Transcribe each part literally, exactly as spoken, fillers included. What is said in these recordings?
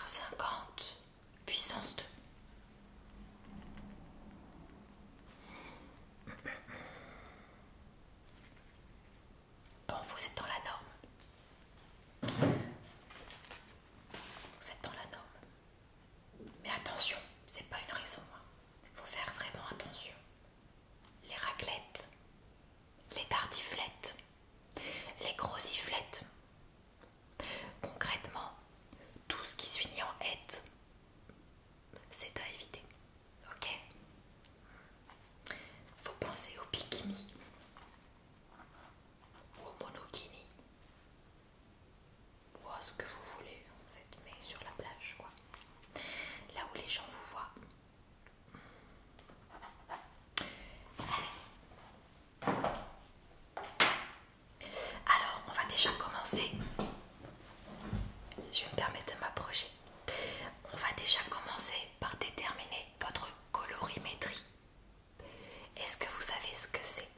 cinquante puissance deux. Bon, vous êtes dans la norme. Vous êtes dans la norme. Mais attention, c'est pas une raison. Il faut faire vraiment attention. Les raclettes, les tartiflettes, les grossiflettes. Concrètement, tout ce qui se finit en ette, c'est à éviter. Ok? Faut penser au bikini ou au monokini ou à ce que vous voulez en fait, mais sur la plage quoi. Là où les gens vous voient. Allez. Alors, on va déjà commencer. Je vais me permettre de m'approcher. On va déjà commencer par déterminer votre colorimétrie. Est-ce que vous savez ce que c'est?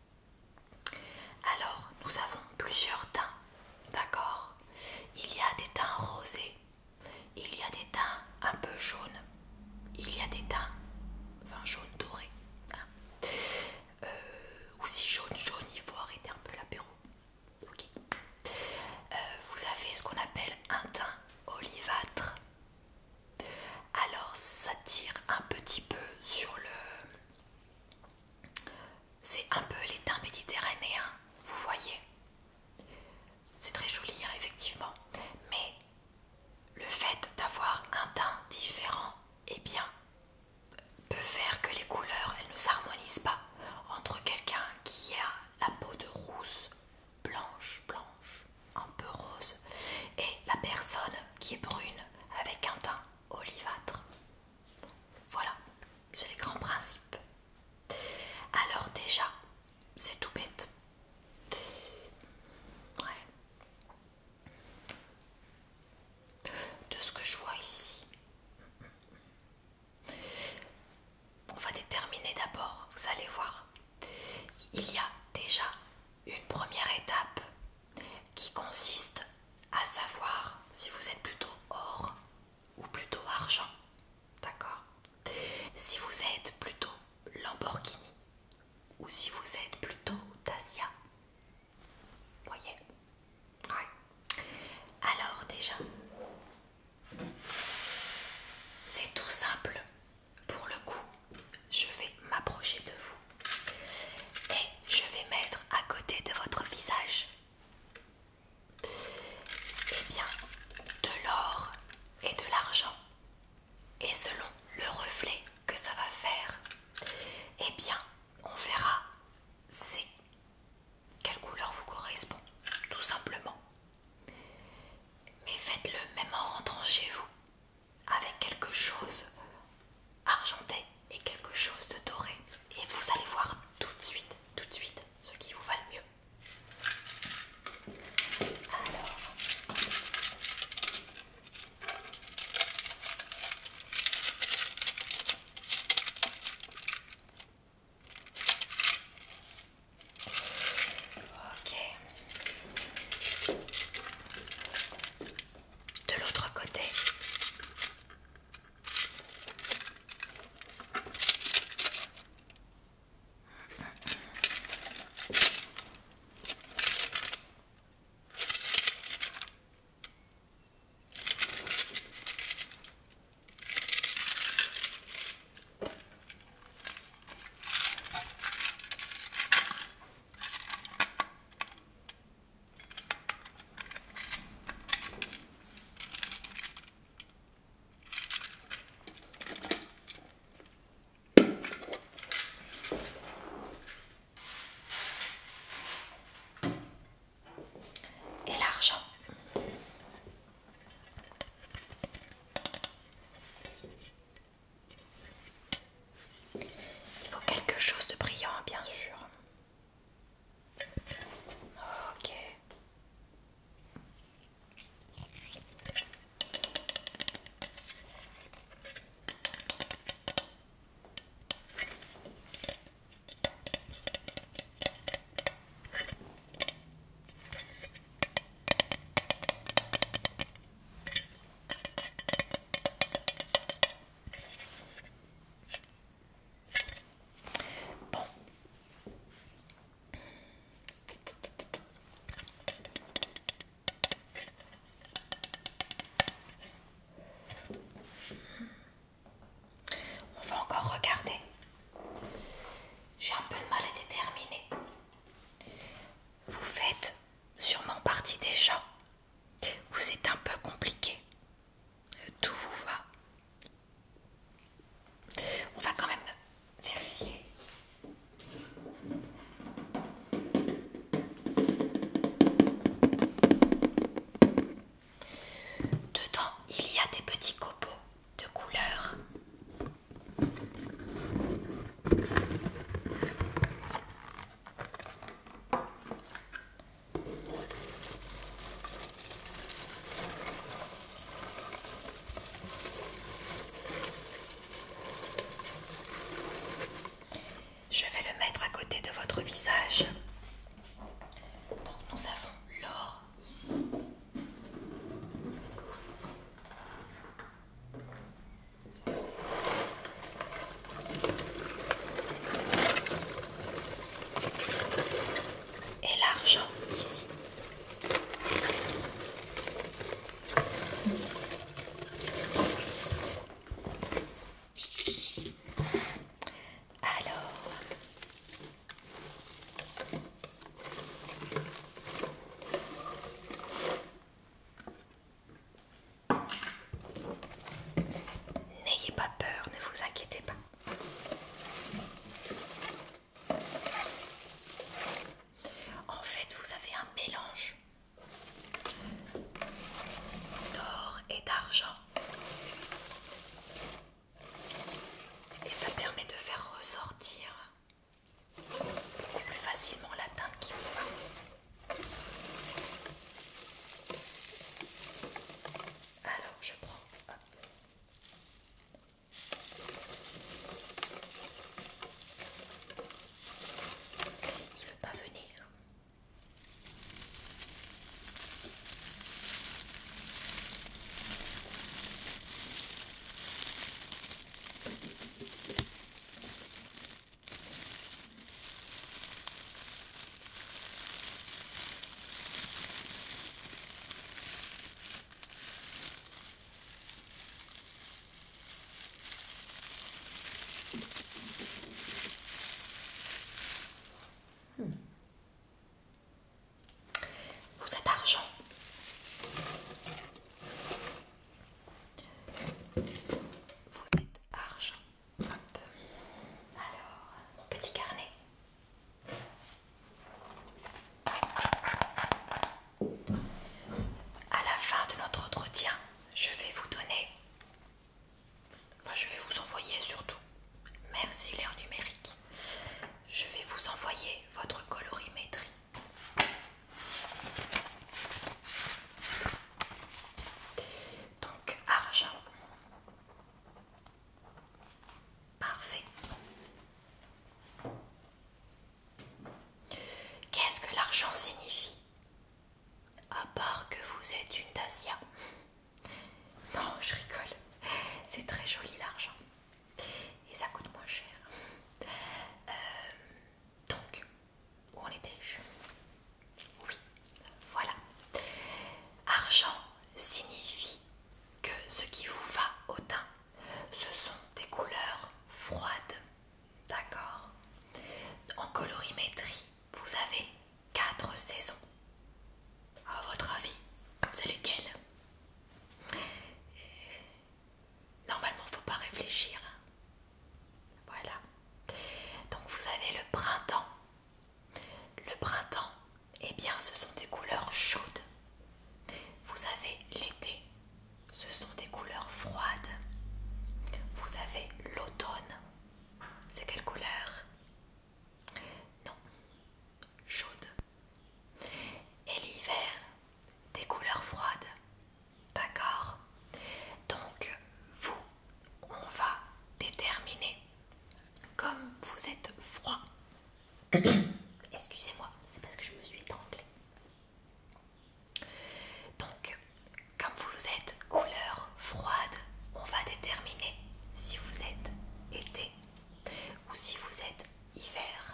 Alors, nous avons plusieurs teints, d'accord? Il y a des teints rosés, il y a des teints un peu jaunes, il y a des teints, enfin jaune doré. Hein. Euh, aussi jaune jaune, il faut arrêter un peu l'apéro. Ok. Euh, vous avez ce qu'on appelle un teint olivâtre. Alors ça tire un petit peu sur le... C'est un peu les teints méditerranéens, vous voyez. C'est très joli hein, effectivement. Mais le fait d'avoir un teint différent, eh bien, peut faire que les couleurs, elles ne s'harmonisent pas entre quelqu'un qui a la peau de rousse, blanche, blanche, un peu rose, et la personne qui est brune avec un teint olivâtre. Voilà, c'est les grands principes. Alors déjà, c'est tout bête. Ouais. De ce que je vois ici, on va déterminer d'abord, vous allez voir, il y a déjà une première étape qui consiste à savoir si vous êtes plutôt or ou plutôt argent, d'accord? Si vous êtes plutôt Lamborghini ou si vous êtes plutôt Dacia, voyez? Ouais. Alors déjà, c'est tout simple. Pour le coup, je vais m'approcher de vous et je vais mettre à côté de votre visage, eh bien, de l'or et de l'argent. Et selon le reflet que ça va faire, eh bien, on verra c'est quelle couleur vous correspond, tout simplement. Mais faites-le ou c'est un peu compliqué? Tout vous va? On va quand même vérifier. Dedans, il y a des petits copeaux de couleurs. Je vais le mettre à côté de votre visage. Donc nous avons l'or ici. Et l'argent ici. Alors, n'ayez pas peur, ne vous inquiétez pas. En fait, vous avez un mélange d'or et d'argent. Et ça permet de faire ressortir beaucoup plus facilement la teinte qui vous va. Alors, je prends. Hop. Il veut pas venir. Vous êtes argent. Vous êtes argent. Hop. Alors, mon petit carnet. À la fin de notre entretien, je vais vous donner, enfin je vais vous envoyer surtout, merci l'ère numérique, je vais vous envoyer votre colorimétrie. Donc argent. Parfait. Qu'est-ce que l'argent signifie? À part que vous êtes une Dacia. Non, je rigole. C'est très joli l'argent. Et ça coûte moins cher. Euh, donc, où en étais-je? Oui, voilà. Argent signifie que ce qui vous va au teint, ce sont des couleurs froides. D'accord? En colorimétrie, vous avez quatre saisons. À votre avis, c'est lesquelles? Normalement, faut pas réfléchir. Voilà. Donc vous avez le printemps. Le printemps, eh bien, ce sont des couleurs chaudes. Vous avez l'été. Ce sont des couleurs froides. Vous avez l'automne. C'est quelle couleur? Non. Chaude. Et l'hiver, des couleurs froides. D'accord? Donc, vous, on va déterminer comme vous êtes froid. Excusez-moi, c'est parce que je me suis étranglée. Donc, comme vous êtes couleur froide, on va déterminer si vous êtes été ou si vous êtes hiver.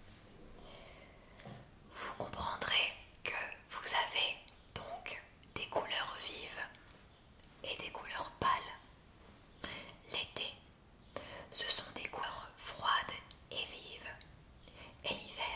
Vous comprendrez que vous avez donc des couleurs vives et des couleurs pâles. L'été, ce sont des couleurs froides et vives. Et l'hiver,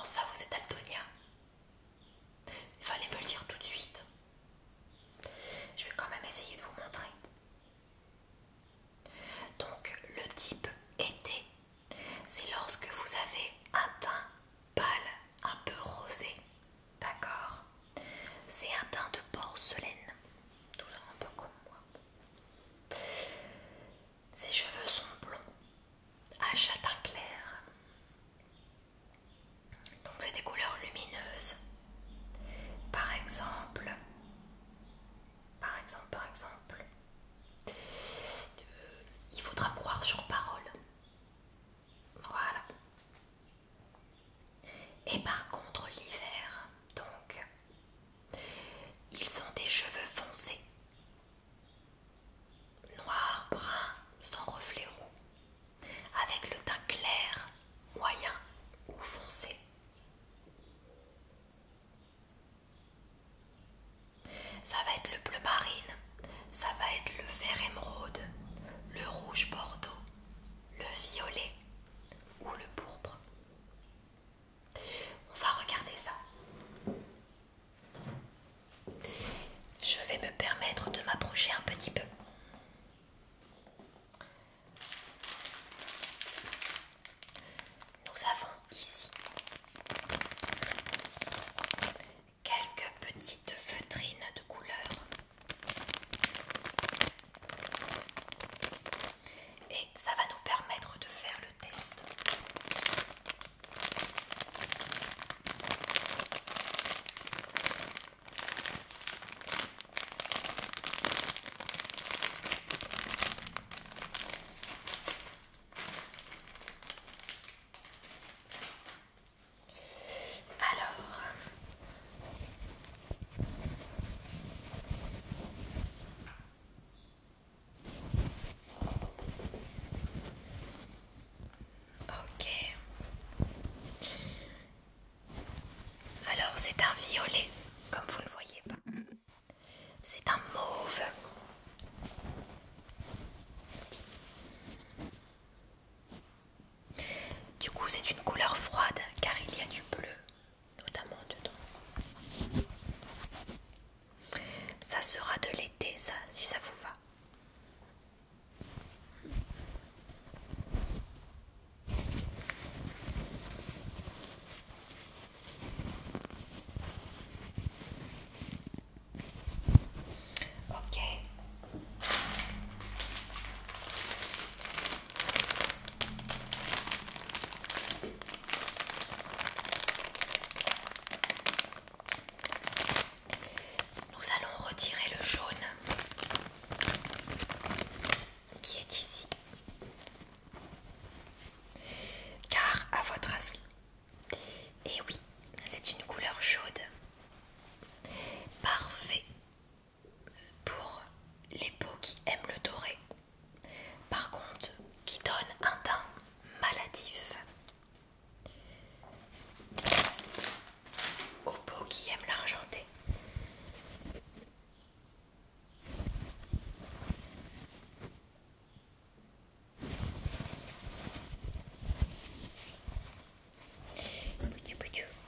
ça vous êtes daltonien? Il fallait me le dire tout de suite. Je vais quand même essayer de vous montrer. Donc le type été, c'est lorsque vous avez un teint pâle, un peu rosé, d'accord? C'est un teint de porcelaine, tout ça un peu comme moi. Ses cheveux sont blonds, à châtain clair. Donc c'est des couleurs lumineuses. Par exemple, par exemple, par exemple, euh, il faudra me croire sur parole. Voilà. Et par contre l'hiver, donc, ils ont des cheveux foncés, noir, brun, sans reflet roux, avec le teint clair, moyen ou foncé. Ça va être le bleu marine, ça va être le vert émeraude, le rouge bordeaux, le violet ou le pourpre. On va regarder ça. Je vais me permettre de m'approcher un petit peu. Nous avons ici quelques petites feutrines de couleur. Et ça va nous permettre de faire le test. Alors, ok. Alors c'est un violet, comme vous ne le voyez pas. C'est un mauve. Du coup c'est une couleur froide car il y a du bleu, notamment dedans. Ça sera de l'été ça, si ça vous va. Ok. Nous allons retirer le jaune qui est ici. Car, à votre avis, et oui, c'est une couleur chaude. Parfait pour les peaux qui aiment le doré. Par contre, qui donne un teint maladif aux peaux qui aiment l'argenté. Petit petit.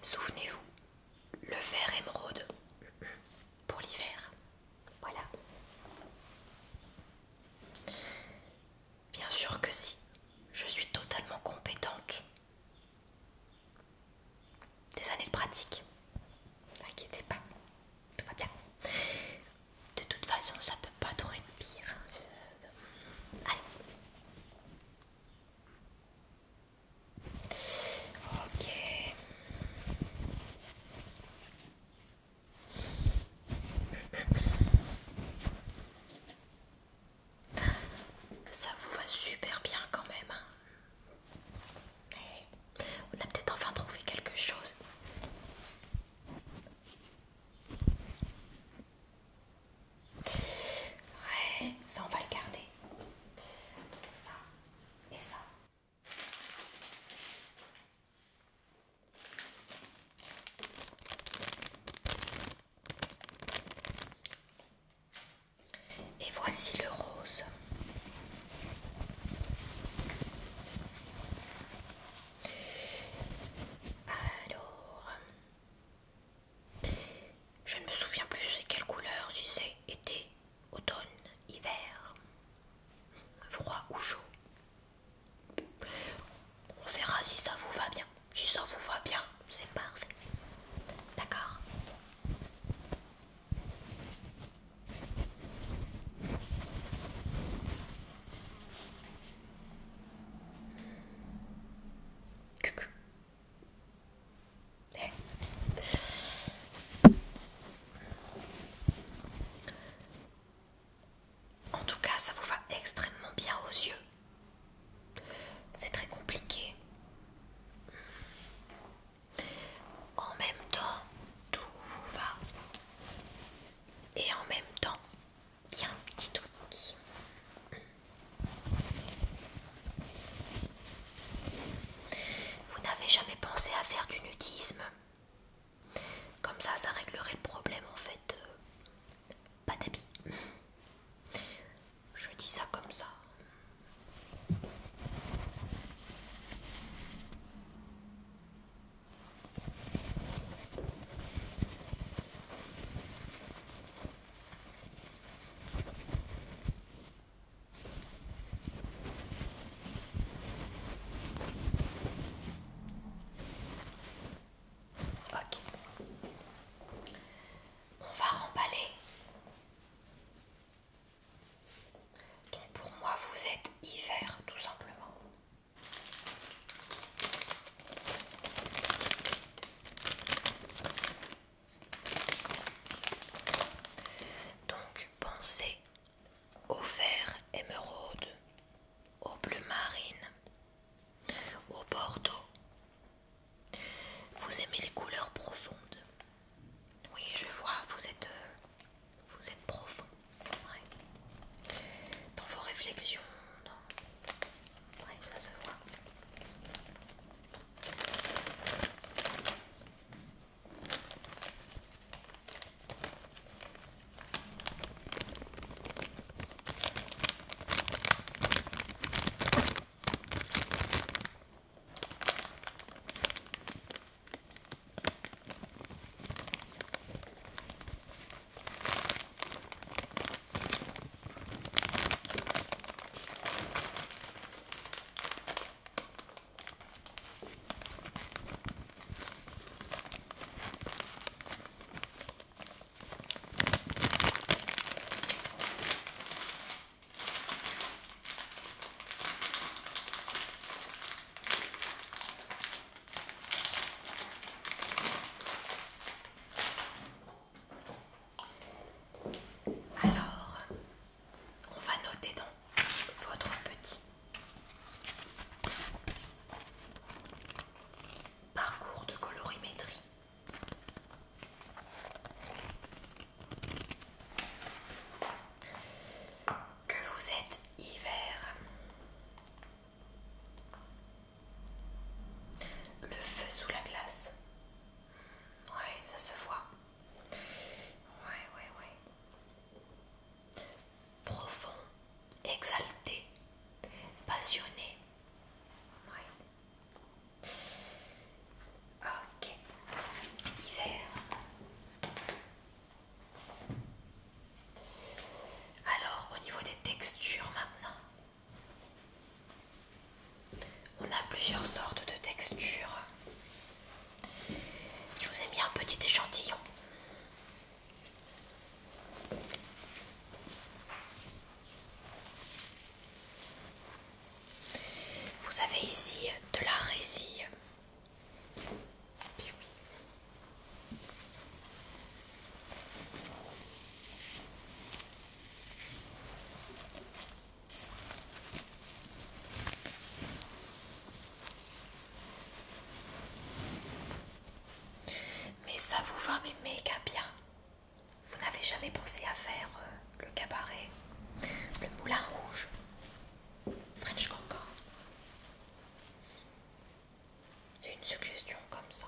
Souvenez-vous, le vert émeraude pour l'hiver. Voilà. Bien sûr que si, je suis totalement compétente. Des années de pratique. N'inquiétez pas, tout va bien. De toute façon, ça peut pas trop être pire. Je- Allez. Ok. Ça vous va super bien quand même. Hein. On a peut-être enfin trouvé quelque chose. Ouais, ça on va le garder. Donc ça et ça. Et voici le rose. Alors, je ne me souviens plus c'est quelle couleur, si c'est été, automne, hiver, froid ou chaud. On verra si ça vous va bien. Si ça vous va bien, c'est parfait. D'accord? Coucou. Eh. En tout cas, ça vous va extrêmement bien aux yeux. C'est très compliqué. En même temps, tout vous va. Et en même temps, il y a un petit truc. Vous n'avez jamais pensé à faire du nudisme? Comme ça, ça réglerait le problème en fait. Euh, pas d'habits. Je dis ça comme ça. Ok. On va remballer. Donc pour moi, vous êtes hiver, tout simplement. Donc pensez au vert émeraude, au bleu marine, au bordeaux. Vous aimez les couleurs profondes. Oui, je vois, vous êtes, euh, vous êtes profond. Ouais. Dans vos réflexions, dans échantillon. Vous avez ici de la résille. Puis oui. Mais ça vous va mais méga bien. Vous n'avez jamais pensé à faire euh, le cabaret, le moulin rouge, French Cancan? C'est une suggestion comme ça.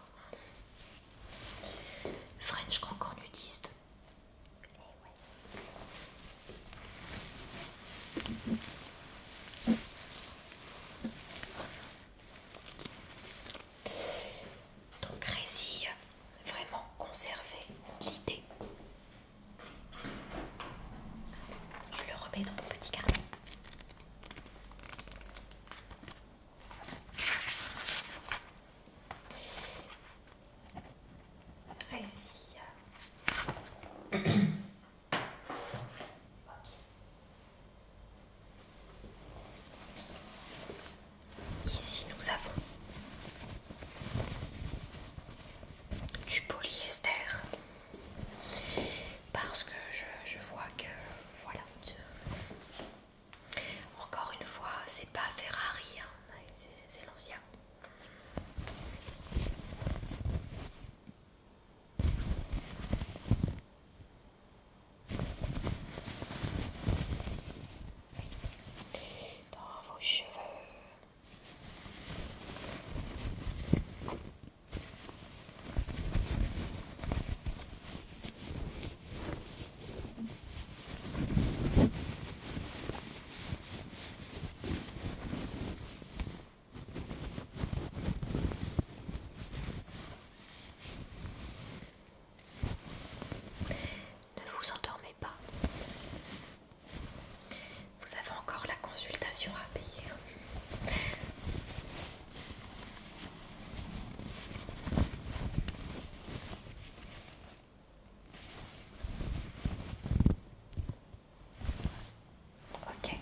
French Cancan nudiste. Eh ouais. Donc résille, vraiment conserver l'idée. Je le remets dans mon petit carnet. Résille. Ok. Ici nous avons du polyester parce que je, je vois que voilà, je- encore une fois c'est pas Ferrari, hein, c'est l'ancien. Dans vos cheveux. Ne vous endormez pas. Vous avez encore la consultation à payer. Ok.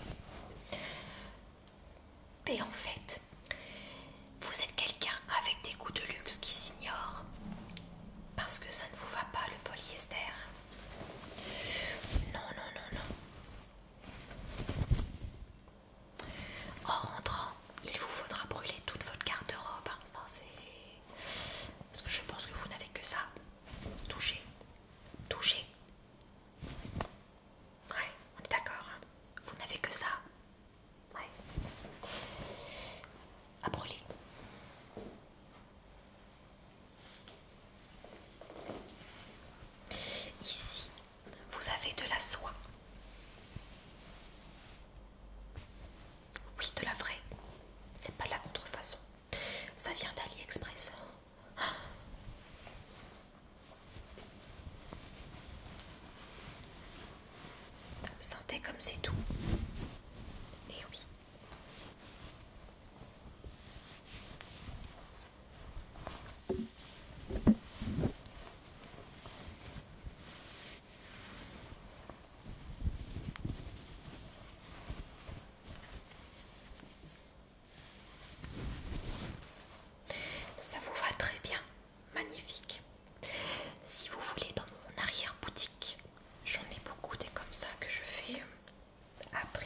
Et en fait, vous êtes quelqu'un avec des goûts de luxe qui s'ignorent parce que ça ne vous va pas le polyester. Non, non, non, non. En rentrant, il vous faudra brûler toute votre garde-robe. Hein. Ça, c'est... Parce que je pense que vous n'avez que ça. Touchez. Touchez. Ouais, on est d'accord. Hein. Vous n'avez que ça. Ouais. À brûler. Ici, vous avez de la soie. Oui, de la vraie. C'est pas de la contrefaçon. Ça vient d'AliExpress. Sentez comme c'est doux. Et oui. Ça vous va très bien. Magnifique. Si vous voulez, dans mon arrière-boutique, j'en ai beaucoup des comme ça que je fais à prix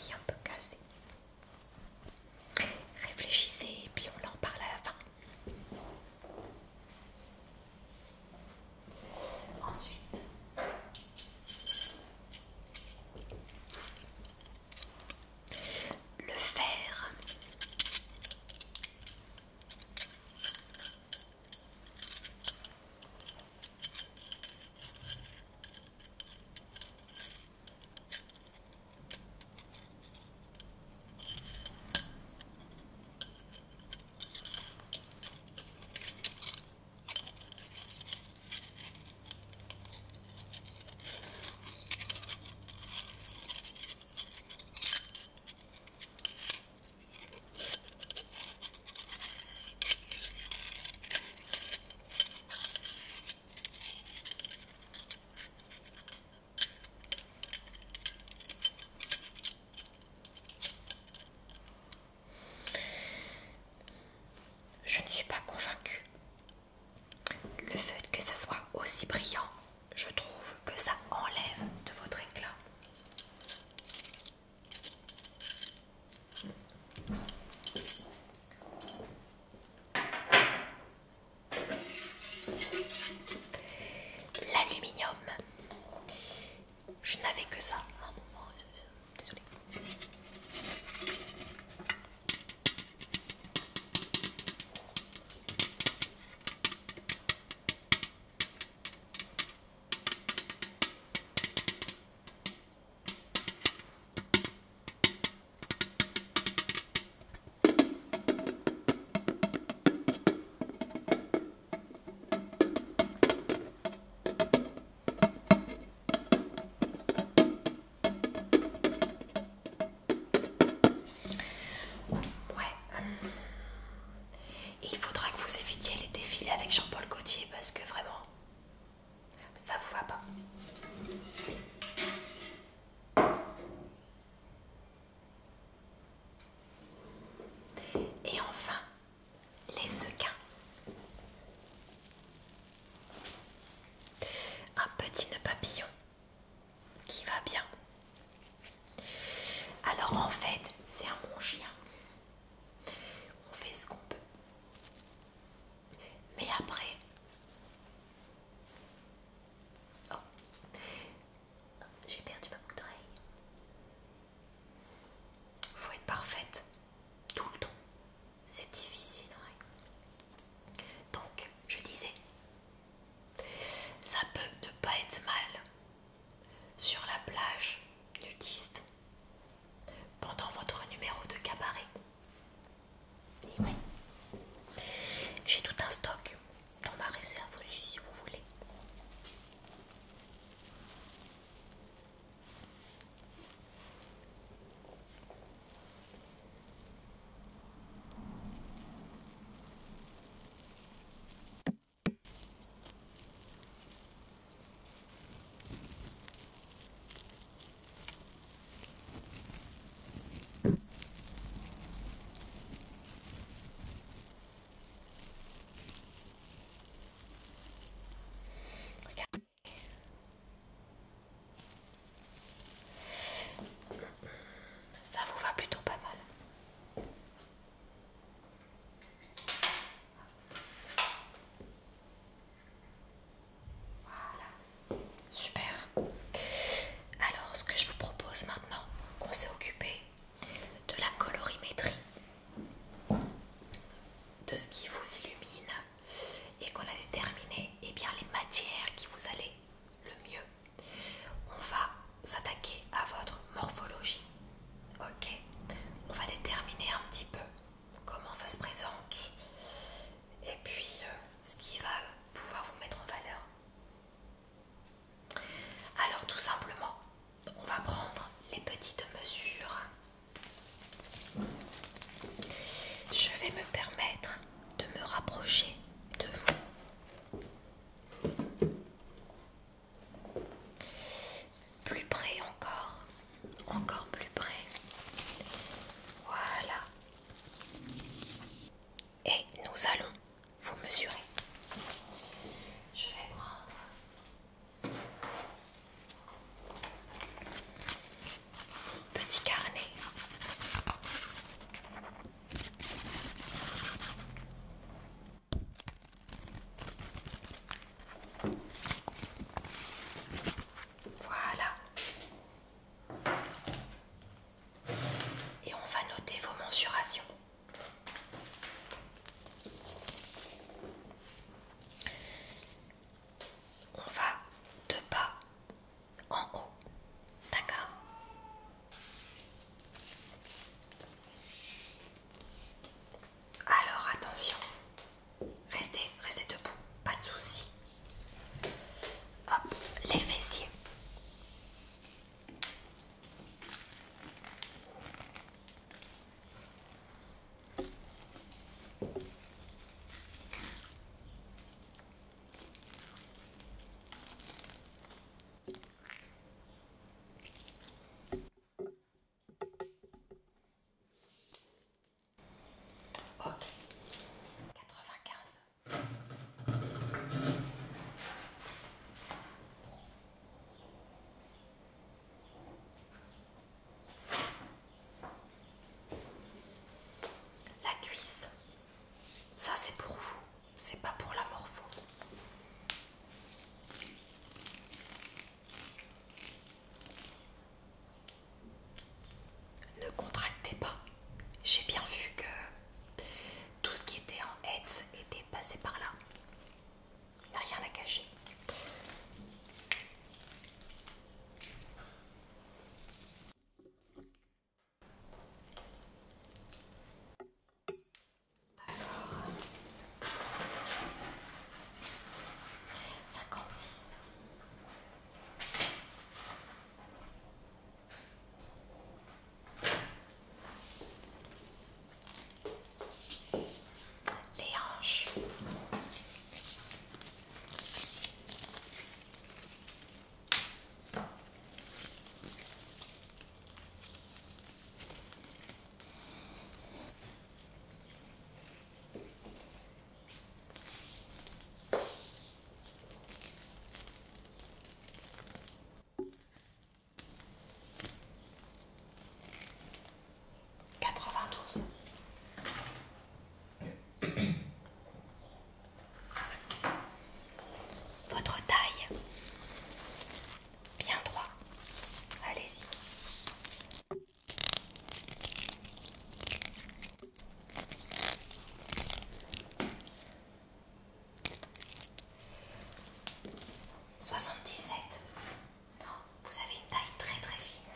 soixante-dix-sept. Non, vous avez une taille très très fine.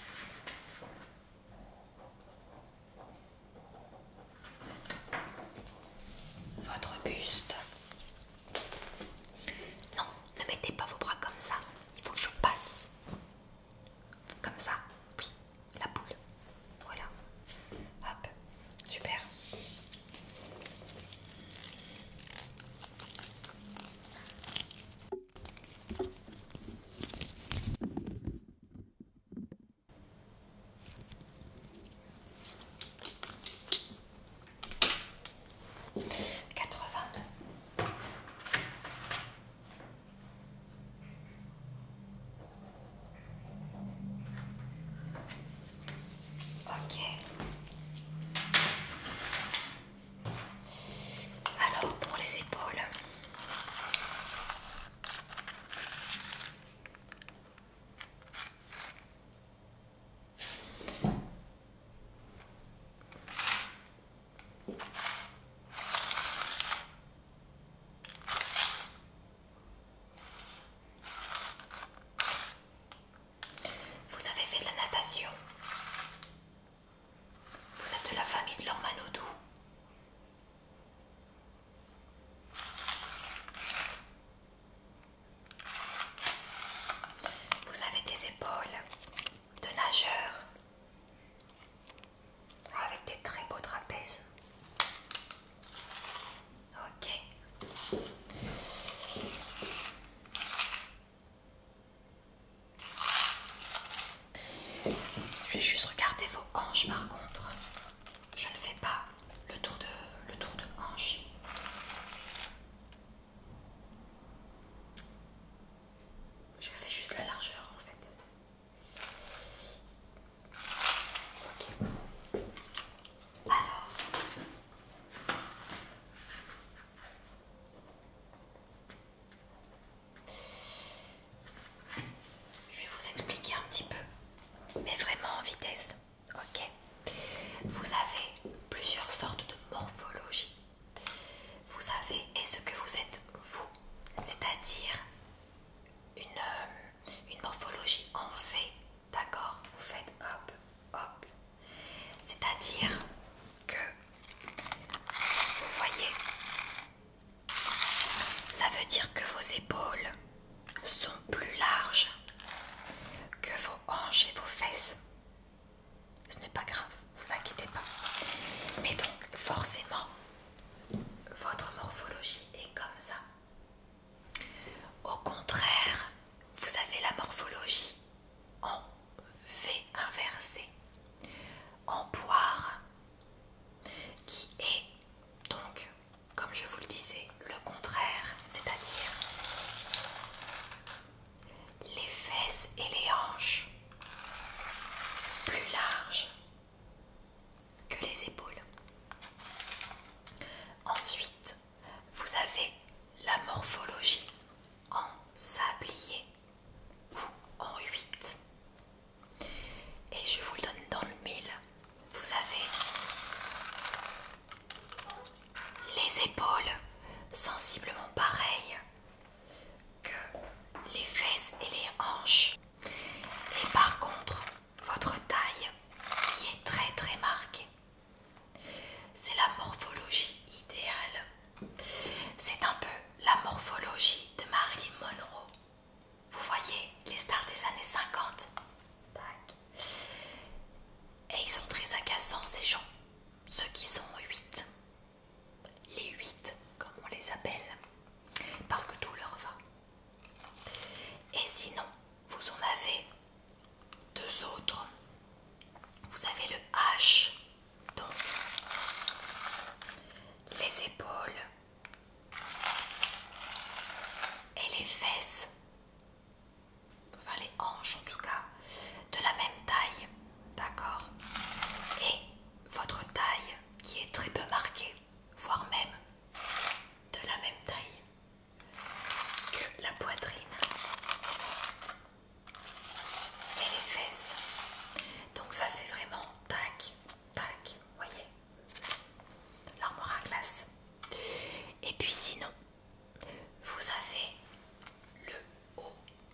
Votre buste. Non, ne mettez pas vos bras comme ça. Il faut que je passe. Comme ça. Oui, la boule. Voilà. Hop. Super. quatre-vingt-deux. Ok. Alors pour les épaules. Vous avez fait de la natation. Vous êtes de la famille de l'Ormanodou. Vous avez des épaules de nageur avec des très beaux trapèzes. Ok. Je vais juste regarder vos hanches par contre. Je ne fais pas le tour de, le tour de hanche. Je fais juste la largeur en fait. Ok. Alors. Je vais vous expliquer un petit peu, mais vraiment en vitesse. Ok. Vous avez plusieurs sortes de morphologie. Vous avez et ce que vous êtes vous, c'est-à-dire une, euh, une morphologie en V, d'accord? Vous faites hop, hop. C'est-à-dire que, vous voyez, ça veut dire que vos épaules sont plus larges que vos hanches et vos fesses. Ce n'est pas grave, vous inquiétez pas. Mais donc, forcément, votre morphologie est comme ça. Au contraire, vous avez la morphologie en V inversé, en poire, qui est donc, comme je vous le disais, le contraire, c'est-à-dire les fesses et les hanches plus larges que les épaules. Ensuite, vous avez la morphologie en sablier ou en huit. Et je vous le donne dans le mille. Vous avez les épaules sensiblement pareilles que les fesses et les hanches. Et par contre, votre taille qui est très très marquée. C'est la morphologie idéale. C'est un peu la morphologie de Marilyn Monroe. Vous voyez, les stars des années cinquante. Tac. Et ils sont très agaçants ces gens. Ceux qui sont huit. Les huit, comme on les appelle. Parce que tout leur va. Et sinon, vous en avez deux autres. Vous avez le H. Donc, les épaules et les fesses, enfin les hanches en tout cas, de la même taille, d'accord? Et votre taille qui est très peu marquée, voire même de la même taille que la poitrine et les fesses. Donc ça fait vraiment tac, tac, voyez, l'armoire à glace. Et puis sinon, vous avez le haut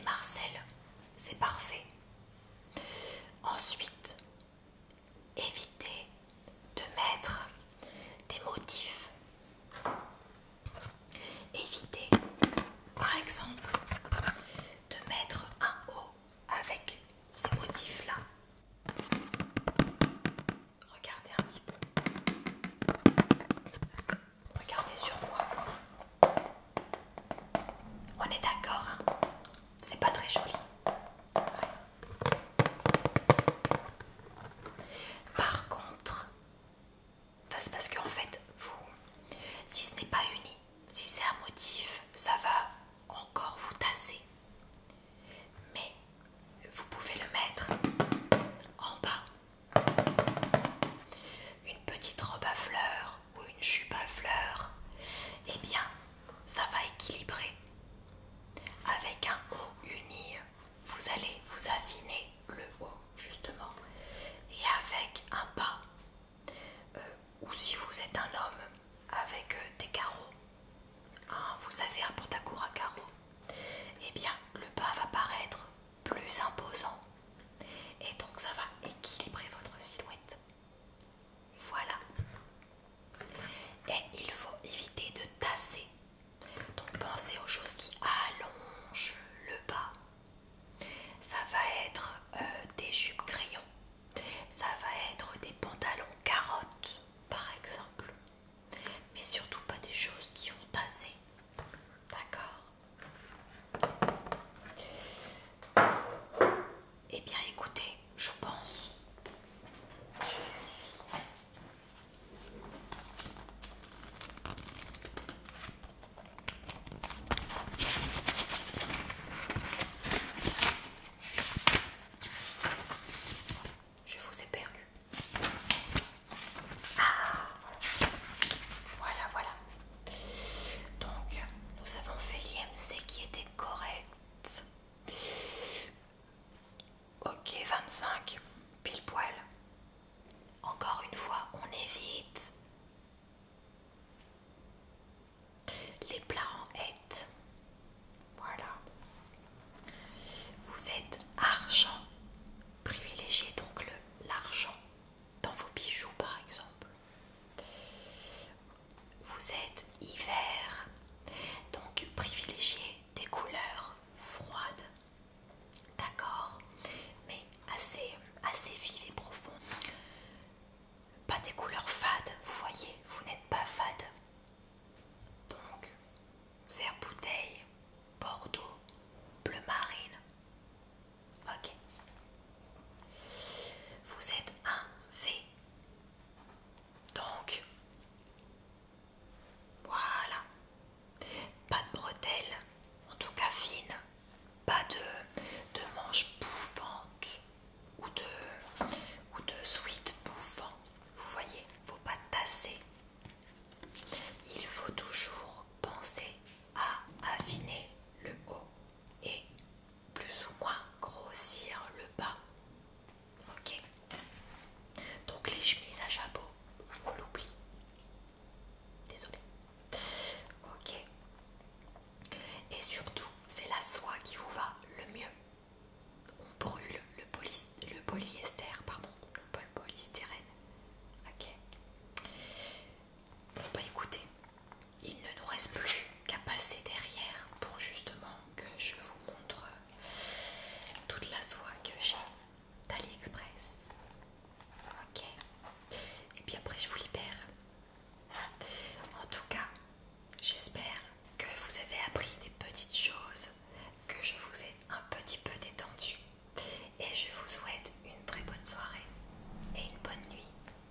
les Marcel, c'est parfait. Ensuite, évitez